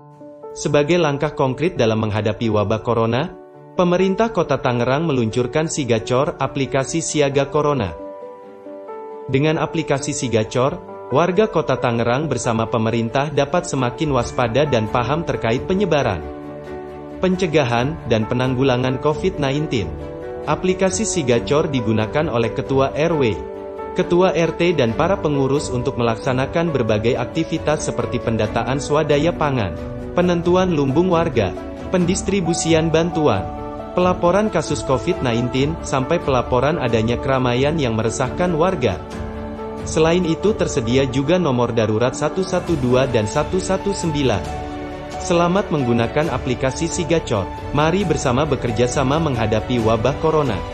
Sebagai langkah konkret dalam menghadapi wabah corona, pemerintah Kota Tangerang meluncurkan Sigacor, aplikasi siaga corona. Dengan aplikasi Sigacor, warga Kota Tangerang bersama pemerintah dapat semakin waspada dan paham terkait penyebaran, pencegahan, dan penanggulangan COVID-19. Aplikasi Sigacor digunakan oleh Ketua RW, Ketua RT dan para pengurus untuk melaksanakan berbagai aktivitas seperti pendataan swadaya pangan, penentuan lumbung warga, pendistribusian bantuan, pelaporan kasus COVID-19, sampai pelaporan adanya keramaian yang meresahkan warga. Selain itu tersedia juga nomor darurat 112 dan 119. Selamat menggunakan aplikasi Sigacor. Mari bersama bekerja sama menghadapi wabah corona.